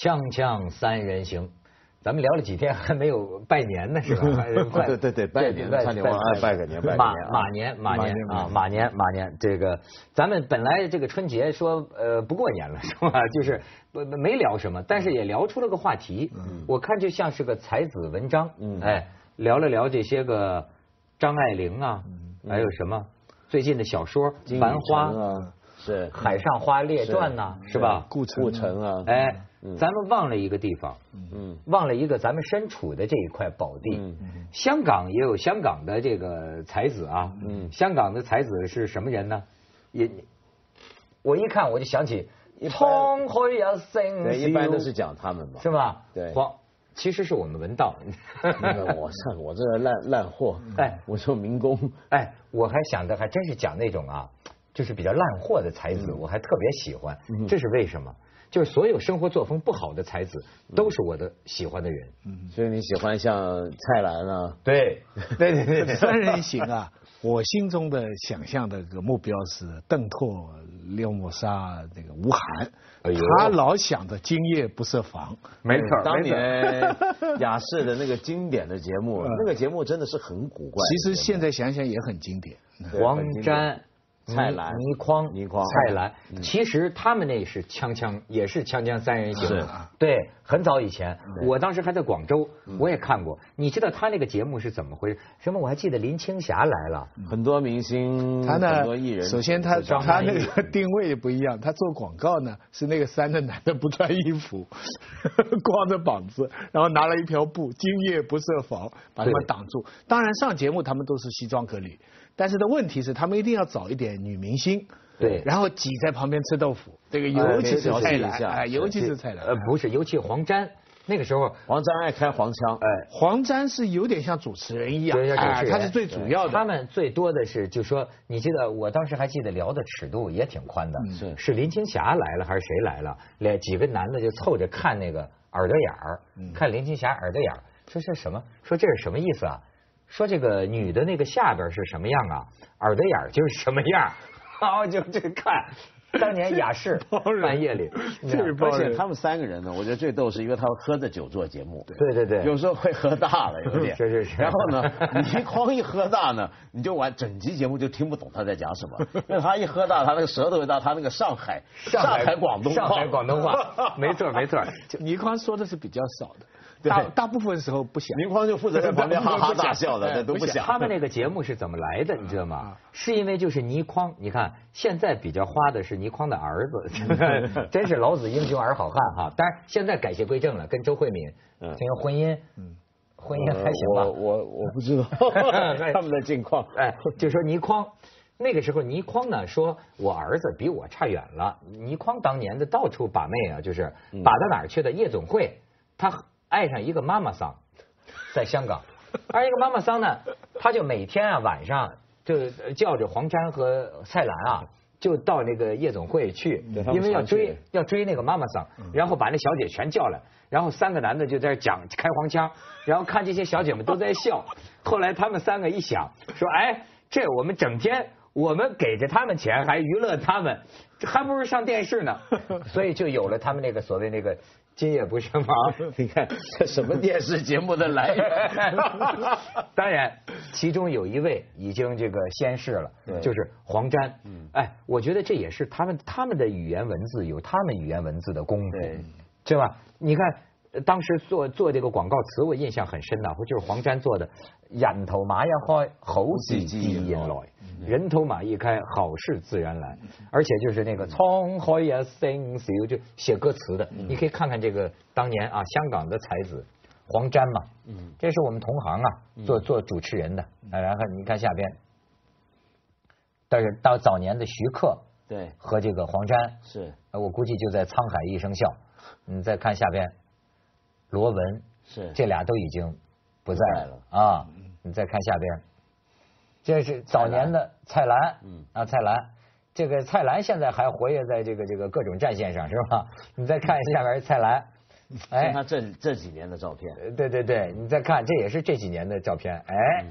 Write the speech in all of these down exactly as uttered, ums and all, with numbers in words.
锵锵三人行，咱们聊了几天还没有拜年呢，是吧？ 对对对，拜年，差点忘了拜个年，拜个年。 马马年马年啊，马年马年，这个咱们本来这个春节说呃不过年了是吧？就是不没聊什么，但是也聊出了个话题。我看就像是个才子文章，哎，聊了聊这些个张爱玲啊，还有什么最近的小说《繁花》 啊。是 《海上花列传》呐，是吧？ 顾城，顾城啊， 哎，咱们忘了一个地方，嗯，忘了一个咱们身处的这一块宝地。嗯，香港也有香港的这个才子啊，嗯，香港的才子是什么人呢？也，我一看我就想起沧海一声笑， 一般都是讲他们嘛， 是吧？ 对， 黄其实是我们文道， 我上我这烂烂货，哎，我说民工， 哎，我还想的还真是讲那种啊。就是比较烂货的才子，我还特别喜欢，这是为什么？就是所有生活作风不好的才子，都是我的喜欢的人。 所以你喜欢像蔡澜啊？ 对，对对对， 三人行啊，我心中的想象的个目标是邓拓、廖沫沙、那个吴晗。他老想着今夜不设防， 没错。 当年亚视的那个经典的节目，那个节目真的是很古怪。 其实现在想想也很经典。 黄沾。 蔡澜、 倪匡、 倪匡、 蔡澜，其实他们那是锵锵，也是锵锵三人行。 是， 对，很早以前，我当时还在广州，我也看过。你知道他那个节目是怎么回事？什么？我还记得林青霞来了， 很多明星， 他呢， 很多艺人。 首先他他那个定位也不一样，他做广告呢是那个三个男的不穿衣服，光着膀子，然后拿了一条布，今夜不设防，把他们挡住。当然上节目他们都是西装革履。但是的问题是，他们一定要找一点女明星， 对， 然后挤在旁边吃豆腐。这个尤其是蔡澜，哎，尤其是蔡澜， 呃，不是，尤其黄沾，那个时候黄沾爱开黄腔， 哎，黄沾是有点像主持人一样，哎，他是最主要的。 他们最多的是，就说，你记得我当时还记得聊的尺度也挺宽的， 是是林青霞来了还是谁来了？两几个男的就凑着看那个耳朵眼儿，看林青霞耳朵眼儿，说这什么？说这是什么意思啊？说这个女的那个下边是什么样啊？耳朵眼就是什么样？好，就这看。当年亚视半夜里， 而且他们三个人呢，我觉得最逗是因为他们喝着酒做节目， 对对对， 有时候会喝大了有点， 是是是。 然后呢，倪匡一喝大呢，你就完整集节目就听不懂他在讲什么，因为他一喝大，他那个舌头一大，他那个上海上海广东话， 上海广东话，没错没错。 倪匡说的是比较少的。大大部分时候不想， 倪匡就负责在旁边哈哈大笑的，都不想。 他们那个节目是怎么来的，你知道吗？是因为就是倪匡，你看现在比较花的是倪匡的儿子，真是老子英雄儿好汉哈。当然现在改邪归正了，跟周慧敏进行婚姻，婚姻还行吧？ 我我我不知道他们的近况。 哎，就说倪匡。那个时候，倪匡呢说，我儿子比我差远了。倪匡当年的到处把妹啊，就是把到哪儿去的夜总会，他爱上一个妈妈桑，在香港，而一个妈妈桑呢，他就每天啊晚上就叫着黄沾和蔡澜啊，就到那个夜总会去，因为要追要追那个妈妈桑，然后把那小姐全叫来，然后三个男的就在讲开黄腔，然后看这些小姐们都在笑。后来他们三个一想，说，哎，这我们整天。我们给着他们钱，还娱乐他们，还不如上电视呢。所以就有了他们那个所谓那个今夜不设防。 你看这什么电视节目的来源？ 当然，其中有一位已经这个先逝了，就是黄沾。哎，我觉得这也是他们他们的语言文字有他们语言文字的功夫，对吧？你看。当时做做这个广告词，我印象很深呐，就是黄沾做的“人头马一開，好事自然來；人頭馬一開，好事自然來”。而且就是那个滄海一聲笑，就写歌词的，你可以看看这个当年啊香港的才子黄沾嘛，这是我们同行啊，做做主持人的。然后你看下边，但是到早年的徐克对和这个黄沾是， 我估计就在沧海一声笑。你再看下边。罗文是， 这俩都已经不在了啊！你再看下边，这是早年的蔡澜，嗯啊，蔡澜，这个蔡澜现在还活跃在这个这个各种战线上，是吧？你再看下边蔡澜， 哎，他这这几年的照片， 对对对，你再看，这也是这几年的照片，哎，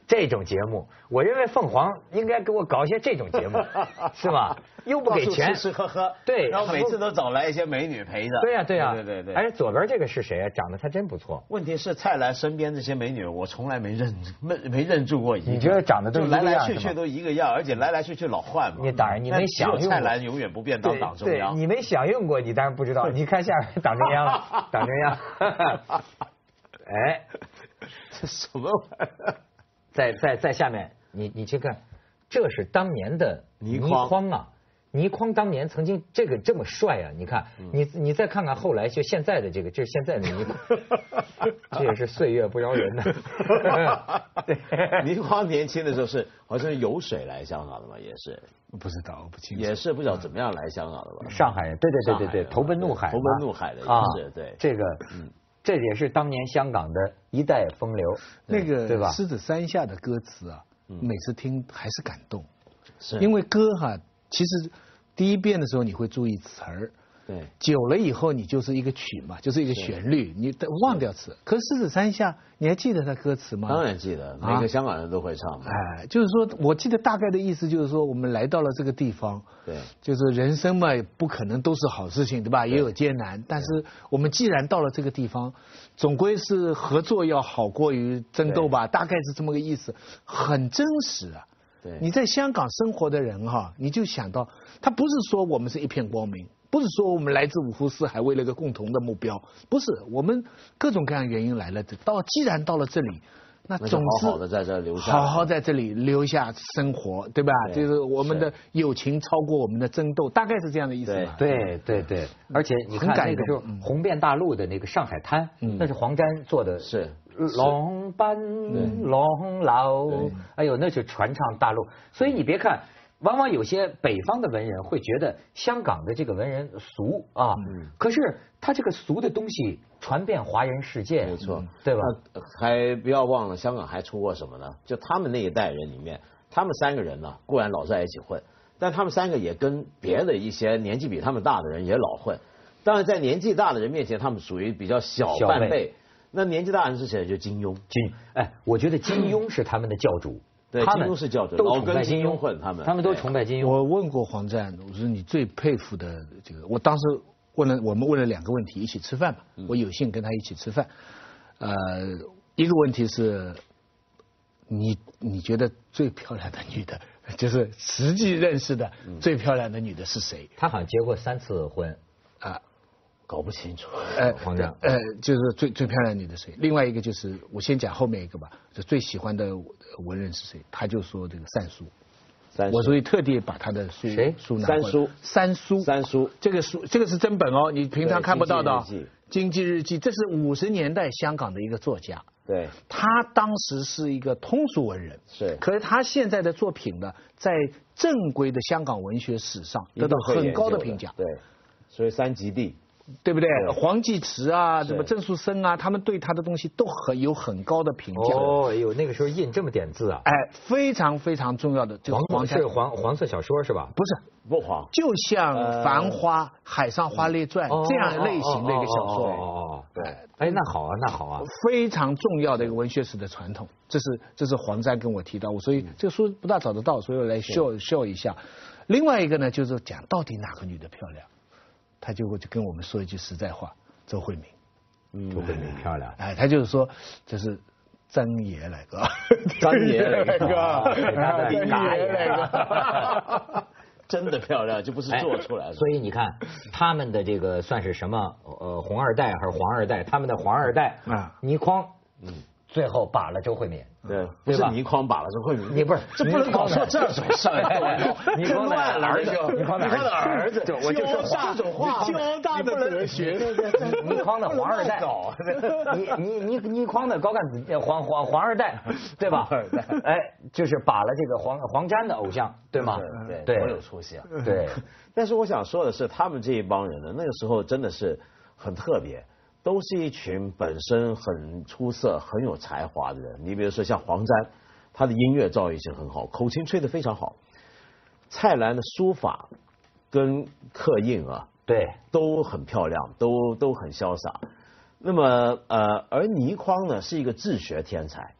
这种节目，我认为凤凰应该给我搞一些这种节目，是吧？又不给钱， 吃吃喝喝， 对， 然后每次都找来一些美女陪着。 对呀对呀， 对对对。 哎，左边这个是谁啊？长得还真不错。 问题是蔡澜身边这些美女，我从来没认没没认住过一个。 你觉得长得都来来去去都一个样，而且来来去去老换嘛。 你当然你没享用过。 蔡澜永远不变当党中央。 你没享用过，你当然不知道。你看下面党中央，党中央。哎， 这什么玩意儿？ 在在在下面，你你去看，这是当年的倪匡啊。倪匡当年曾经这个这么帅啊！你看，你你再看看后来就现在的这个，这是现在的倪匡，这也是岁月不饶人的。 倪匡年轻的时候是好像游水来香港的嘛，也是不知道，我不清楚， 也是不知道怎么样来香港的吧？ 上海人，对对对对对，投奔怒海， 投奔怒海的也是对这个，嗯，这也是当年香港的一代风流， 那个对吧？ 狮子山下的歌词啊，每次听还是感动， 是因为歌哈。其实第一遍的时候你会注意词儿， 对， 久了以后你就是一个曲嘛，就是一个旋律，你忘掉词。可是狮子山下，你还记得它歌词吗？ 当然记得，每个香港人都会唱。 哎，就是说我记得大概的意思就是说，我们来到了这个地方， 对， 就是人生嘛，不可能都是好事情，对吧？也有艰难，但是我们既然到了这个地方，总归是合作要好过于争斗吧，大概是这么个意思，很真实啊。 对， 你在香港生活的人哈，你就想到，他不是说我们是一片光明，不是说我们来自五湖四海为了一个共同的目标，不是，我们各种各样原因来了，到既然到了这里，那总是好好的在这留下， 好好在这里留下生活，对吧？就是我们的友情超过我们的争斗，大概是这样的意思吧？ 对对对，而且你看那个时候红遍大陆的那个上海滩，那是黄沾做的， 是。 龙班龙老，哎呦，那是传唱大陆。所以你别看，往往有些北方的文人会觉得香港的这个文人俗啊，嗯、可是他这个俗的东西传遍华人世界， 没错， 对吧？ 还不要忘了，香港还出过什么呢？就他们那一代人里面，他们三个人呢，固然老在一起混，但他们三个也跟别的一些年纪比他们大的人也老混。当然，在年纪大的人面前，他们属于比较小半辈。那年纪大人是谁？就金庸。 金，哎，我觉得金庸是他们的教主。 对， 他们金庸是教主， 都崇拜金庸混他们， 他们都崇拜金庸。 我问过黄沾，我说你最佩服的这个，我当时问了，我们问了两个问题，一起吃饭嘛，我有幸跟他一起吃饭。呃，一个问题是，你你觉得最漂亮的女的，就是实际认识的最漂亮的女的是谁？ 他好像结过三次婚啊。 搞不清楚， 呃， 黄沾， 呃，就是最最漂亮的女的谁？另外一个就是我先讲后面一个吧，就最喜欢的文人是谁？他就说这个三苏，我所以特地把他的书谁书拿过来。 三苏， 三苏， 三苏， 这个书这个是真本哦，你平常看不到的。 经济日记， 经济日记，这是五十年代香港的一个作家。 对， 他当时是一个通俗文人， 是， 可是他现在的作品呢，在正规的香港文学史上得到很高的评价。 对，所以三极地。 对不对？黄继慈啊，什么郑树森啊，他们对他的东西都很有很高的评价。 哦，哎呦，那个时候印这么点字啊！ 哎，非常非常重要的，就是黄是黄黄色小说是吧？ 不是， 不黄， 就像《繁花》《海上花列传》这样类型的一个小说。 哦哦，对，哎，那好啊，那好啊， 非常重要的一个文学史的传统。这是这是黄沾跟我提到，我所以这个书不大找得到，所以我来秀秀一下。另外一个呢，就是讲到底哪个女的漂亮。他就会就跟我们说一句实在话，周慧敏， 嗯，周慧敏漂亮， 哎，他就是说，就是张爷来个， 张爷来个， 张爷来个，真的漂亮，就不是做出来的。 所以你看，他们的这个算是什么？呃，红二代还是黄二代？他们的黄二代啊，倪匡，嗯，最后把了周慧敏。 对，不是倪匡把了周慧敏， 你不是， 这不能搞错这种事儿。 倪匡的儿子，倪匡的儿子， 我就说大种话，交大的哲学。 倪匡的黄二代，倪倪倪倪匡的高干子黄黄黄二代，对吧？哎，就是把了这个黄黄沾的偶像，对吗？ 对，多有出息啊！ 对， 但是我想说的是，他们这一帮人呢，那个时候真的是很特别。都是一群本身很出色、很有才华的人。你比如说像黄沾，他的音乐造诣性很好，口琴吹得非常好。蔡澜的书法跟刻印啊， 对， 都很漂亮，都都很潇洒。那么呃，而倪匡呢是一个治学天才，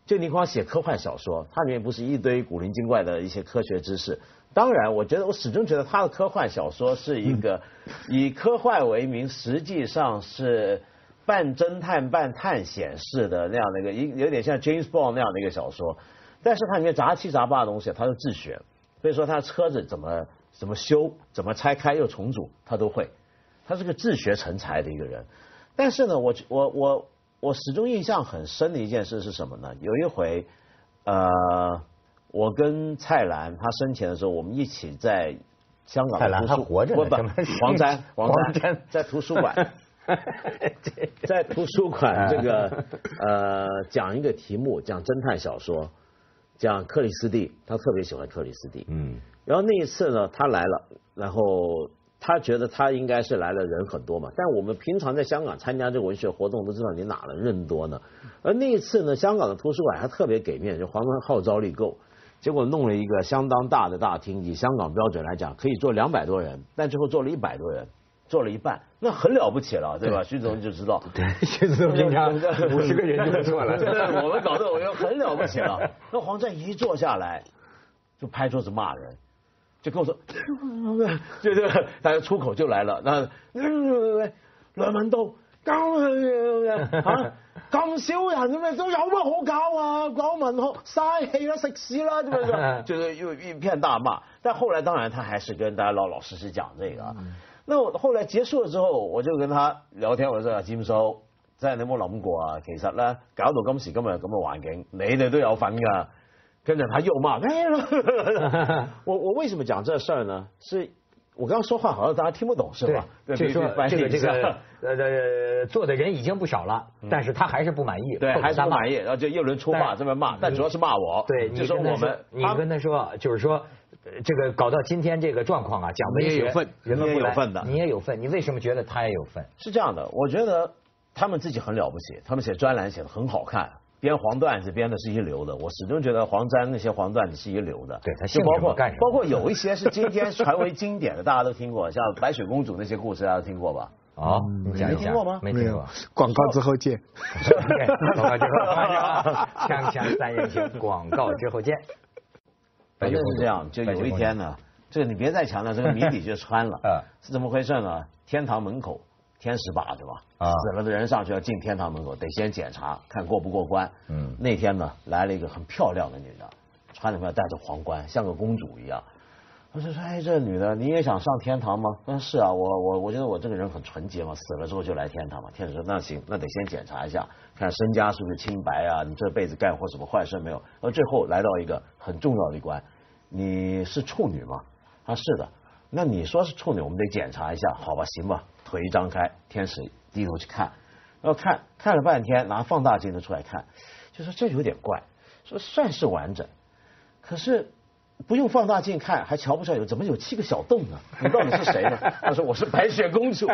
就倪匡写科幻小说，它里面不是一堆古灵精怪的一些科学知识。当然，我觉得我始终觉得他的科幻小说是一个以科幻为名，实际上是半侦探半探险式的那样的一个，一有点像 James Bond 那样的一个小说。但是它里面杂七杂八的东西，他都自学。所以说他车子怎么怎么修，怎么拆开又重组，他都会。他是个自学成才的一个人。但是呢，我我我我始终印象很深的一件事是什么呢？有一回，呃。我跟蔡澜，他生前的时候，我们一起在香港蔡澜还活着呢， 黄沾，黄沾在图书馆，在图书馆这个呃讲一个题目，讲侦探小说，讲克里斯蒂，他特别喜欢克里斯蒂，嗯，然后那一次呢，他来了，然后他觉得他应该是来了人很多嘛，但我们平常在香港参加这个文学活动都知道你哪能人多呢，而那一次呢，香港的图书馆还特别给面，就黄沾号召力够。结果弄了一个相当大的大厅，以香港标准来讲，可以坐两百多人，但最后坐了一百多人，坐了一半，那很了不起了，对吧？徐总就知道， 对，徐总平常五十个人就坐了， 对，我们搞得我觉得很了不起了。那黄沾一坐下来，就拍桌子骂人，就跟我说，就这个，大家出口就来了，那梁文道。咁嚇咁少人咁啊，都有乜好搞啊？搞文學嘥氣啦，食屎啦，咁樣就是又一片大罵。但後來當然他還是跟大家老老實實講這個。那我後來結束了之後，我就跟他聊天，我就話詹叔，真係你有冇諗過啊？其實咧，搞到今時今日咁嘅環境，你哋都有份㗎。跟着他又罵，我我為什麼講這事兒呢？是。我剛剛說話好像大家聽不懂，是吧？ 對，就說這個這個呃做的人已經不少了，但是他還是不滿意， 對，還是不滿意，然後就一輪出罵，這麼罵，但主要是罵我。 對， 就說我們， 你跟他說，就是說，這個搞到今天這個狀況啊，講文學， 你也有份， 人們不來， 有份的， 你也有份，你為什麼覺得他也有份？ 是這樣的，我覺得他們自己很了不起，他們寫專欄寫得很好看。編黃段子編的是一流的，我始終覺得黃沾那些黃段子是一流的。 對，他就包括包括有一些是今天傳為經典的，大家都聽過，像白雪公主那些故事，大家都聽過吧？ 哦， 你沒聽過嗎？ 沒聽過。 廣告之後見。 廣告之後，鏘鏘三人行，廣告之後見。 反正是這樣，就有一天呢，這個你別再強調，這個謎底就穿了。呃，是怎麼回事呢？天堂門口。天使把對吧？啊，死了的人上去要進天堂門口，得先檢查看過不過關。嗯，那天呢來了一個很漂亮的女的，穿着戴着皇冠，像個公主一樣。我就說，哎，這女的你也想上天堂嗎？嗯，是啊，我我我覺得我這個人很純潔嘛，死了之後就來天堂嘛。天使說，那行，那得先檢查一下，看身家是不是清白啊，你這輩子幹過什麼壞事沒有？然後最後來到一個很重要的一關，你是處女嗎？啊，是的。那你說是處女，我們得檢查一下，好吧，行吧。腿一張開，天使低頭去看，然後看看了半天，拿放大鏡頭出來看，就說這有點怪，說算是完整，可是不用放大鏡看還瞧不出來有怎麼有七個小洞呢？你到底是誰呢？他說我是白雪公主，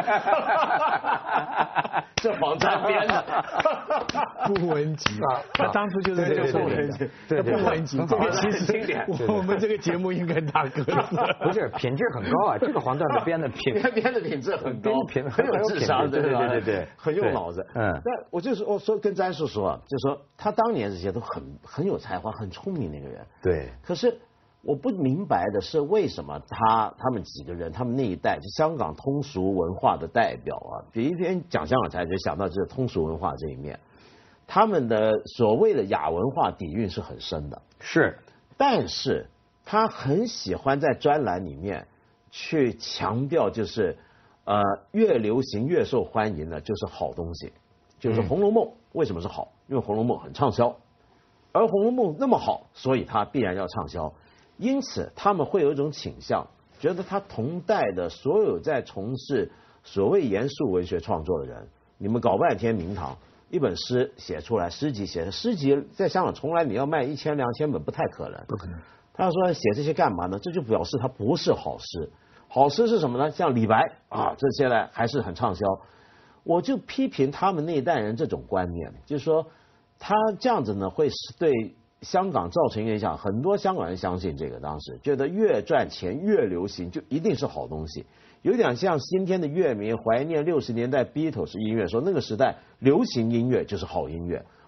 這黃沾編的， 不文集啊，他當初就是這個不文集，對不文集，這個其實經典，我們這個節目應該打格子， 不是品質很高啊，這個黃段子編的品編的品質很高， 品很有智商，對對對對，很用腦子。 嗯， 那我就是我說跟詹叔說啊，就說他當年這些都很很有才華、很聰明那個人， 對， 可是。我不明白的是，為什麼他他們幾個人，他們那一代就香港通俗文化的代表啊，有一天講香港才就想到這個通俗文化這一面，他們的所謂的亞文化底蘊是很深的， 是， 但是他很喜歡在專欄裡面去強調，就是呃越流行越受歡迎的，就是好東西，就是《紅樓夢》為什麼是好？因為《紅樓夢》很暢銷，而《紅樓夢》那麼好，所以它必然要暢銷。因此，他們會有一種傾向，覺得他同代的所有在從事所謂嚴肅文學創作的人，你們搞半天名堂，一本詩寫出來，詩集寫的，詩集在香港從來你要賣一千兩千本不太可能， 不可能。 他說寫這些幹嘛呢？這就表示他不是好詩。好詩是什麼呢？像李白啊，這些呢還是很暢銷。我就批評他們那一代人這種觀念，就是說他這樣子呢會對香港造成影響，很多香港人相信這個，當時覺得越賺錢越流行就一定是好東西，有點像今天的樂迷懷念六十年代 Beatles 音樂，說那個時代流行音樂就是好音樂。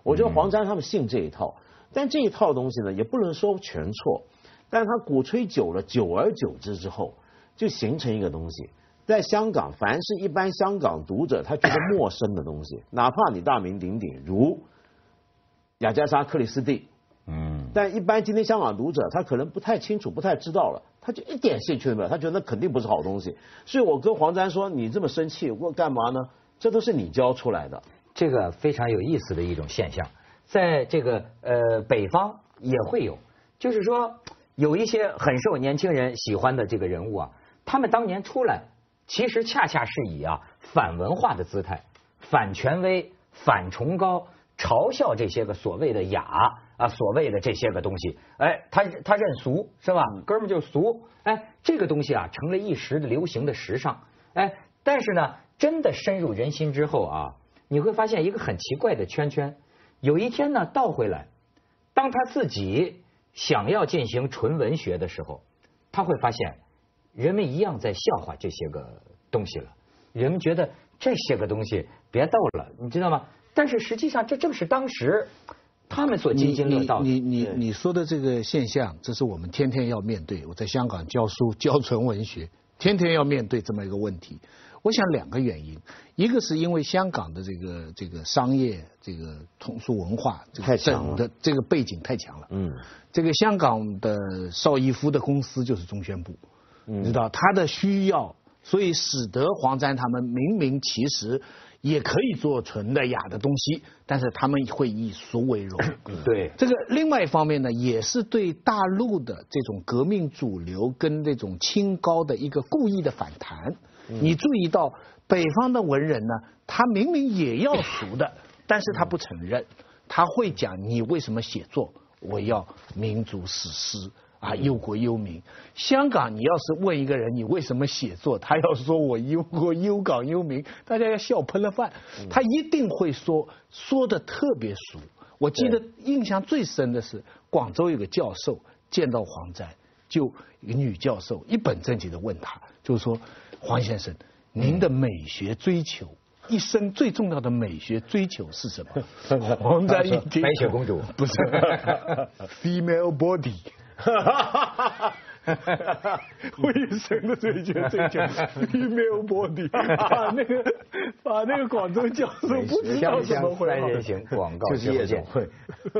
我觉得黄沾他们信这一套，但这一套东西呢，也不能说全错，但是他鼓吹久了，久而久之之后，就形成一个东西。在香港，凡是一般香港读者他觉得陌生的东西，哪怕你大名鼎鼎如雅加莎·克里斯蒂，嗯，但一般今天香港读者他可能不太清楚、不太知道了，他就一点兴趣都没有，他觉得那肯定不是好东西。所以我跟黄沾说：“你这么生气，我干嘛呢？这都是你教出来的。” 这个非常有意思的一种现象，在这个呃北方也会有，就是说有一些很受年轻人喜欢的这个人物啊，他们当年出来。其实恰恰是以啊反文化的姿态、反权威、反崇高，嘲笑这些个所谓的雅啊、所谓的这些个东西。哎，他他认俗是吧？哥们就俗。哎，这个东西啊成了一时的流行的时尚。哎，但是呢，真的深入人心之后啊，你会发现一个很奇怪的圈圈。有一天呢，倒回来，当他自己想要进行纯文学的时候，他会发现。人们一样在笑话这些个东西了，人们觉得这些个东西别逗了，你知道吗？但是实际上这正是当时他们所津津乐道的。 你你你你说的这个现象，这是我们天天要面对。我在香港教书教纯文学，天天要面对这么一个问题。我想两个原因，一个是因为香港的这个这个商业这个通俗文化这个整的这个背景太强了。嗯，这个香港的邵逸夫的公司就是中宣部。你知道他的需要，所以使得黄沾他们明明其实也可以做纯的雅的东西，但是他们会以俗为荣。 对， 这个另外一方面呢，也是对大陆的这种革命主流跟这种清高的一个故意的反弹。你注意到北方的文人呢，他明明也要俗的，但是他不承认，他会讲你为什么写作，我要民族史诗。啊，忧国忧民。香港，你要是问一个人你为什么写作，他要说我忧国忧港忧民，大家要笑喷了饭。他一定会说说的特别俗。我记得印象最深的是广州有个教授见到黄沾，就一个女教授一本正经的问他，就是说黄先生，您的美学追求。一生最重要的美学追求是什么？黄沾一听， 白雪公主不是，female body。我一生的追求追求 female body， 把那个把那个广州教授不知道怎么回三人行广告就是夜总会。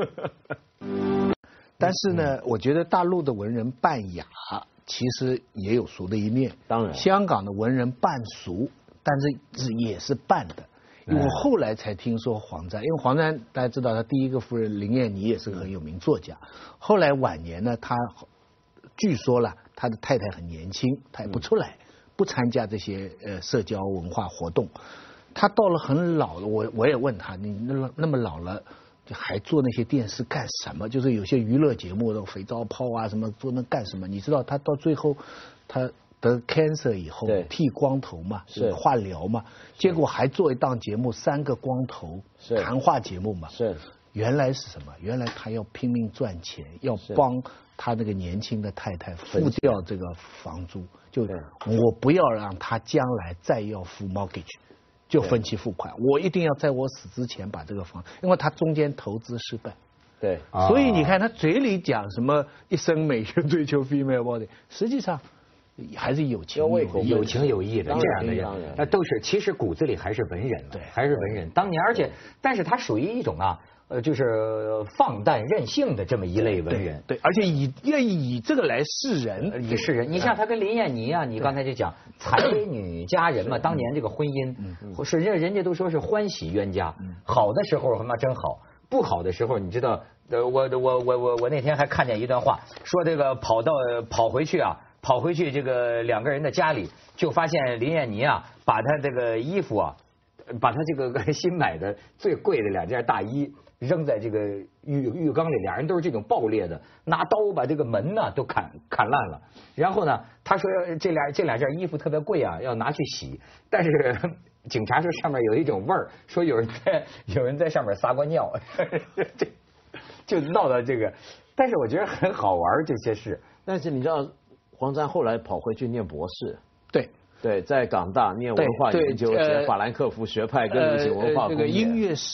但是呢，我觉得大陆的文人扮雅，其实也有俗的一面。 当然， 香港的文人扮俗。但是也是扮的，我后来才听说黄沾，因为黄沾大家知道他第一个夫人林燕妮也是个很有名作家，后来晚年呢，他据说了他的太太很年轻，他也不出来，不参加这些呃社交文化活动，他到了很老了，我我也问他，你那那么老了还做那些电视干什么？就是有些娱乐节目的肥皂泡啊什么做那干什么？你知道他到最后他。得 cancer 以后剃光头嘛，是化疗嘛，结果还做一档节目，三个光头谈话节目嘛， 是原来是什么？原来他要拼命赚钱，要帮他那个年轻的太太付掉这个房租，就我不要让他将来再要付 mortgage， 就分期付款，我一定要在我死之前把这个房，因为他中间投资失败。 对， 所以你看他嘴里讲什么一生美学追求 female body， 实际上。还是有情有义有情有义的这样的人，那都是其实骨子里还是文人，对，还是文人。当年，而且但是他属于一种啊，呃，就是放诞任性的这么一类文人， 对，而且以愿意以这个来示人， 以示人。你像他跟林燕妮啊，你刚才就讲才女佳人嘛，当年这个婚姻是人人家都说是欢喜冤家，好的时候他妈真好，不好的时候你知道，呃，我我我我我那天还看见一段话，说这个跑到跑回去啊。跑回去这个两个人的家里，就发现林燕妮啊，把她这个衣服啊，把她这个新买的最贵的两件大衣扔在这个浴浴缸里，俩人都是这种爆裂的，拿刀把这个门呢都砍砍烂了。然后呢，他说这俩这两件衣服特别贵啊，要拿去洗，但是警察说上面有一种味儿，说有人在有人在上面撒过尿，这就闹到这个。但是我觉得很好玩这些事， 但是你知道。黄沾后来跑回去念博士， 对对，在港大念文化研究，学法兰克福学派跟流行文化工业、 这个音乐史，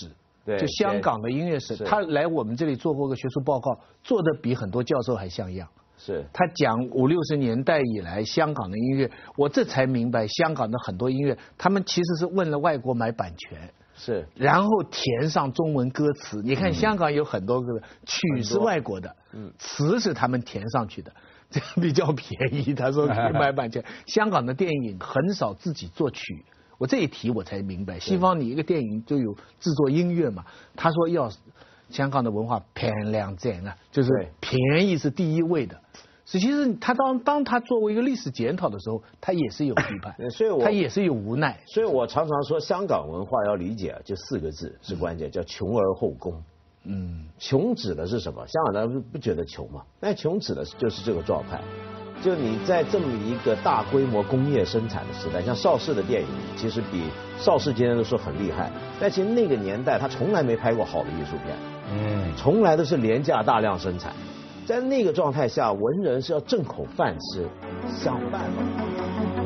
对， 就香港的音乐史，他来我们这里做过个学术报告，做的比很多教授还像样。 是， 他讲五六十年代以来香港的音乐，我这才明白香港的很多音乐，他们其实是问了外国买版权。 是， 然后填上中文歌词。你看香港有很多个曲是外国的，嗯，词是他们填上去的，这样比较便宜。他说买版权，香港的电影很少自己作曲。我这一提我才明白，西方你一个电影就有制作音乐嘛。他说要香港的文化偏两正啊，就是便宜是第一位的。其实他当当他作为一个历史检讨的时候，他也是有批判， 所以我他也是有无奈。 所以我常常说，香港文化要理解，就四个字是关键，叫穷而后工。嗯，穷指的是什么？香港人不不觉得穷嘛？但穷指的就是这个状态。就你在这么一个大规模工业生产的时代，像邵氏的电影，其实比邵氏今天都说很厉害，但其实那个年代他从来没拍过好的艺术片，嗯，从来都是廉价大量生产。在那个状态下，文人是要挣口饭吃，想办法。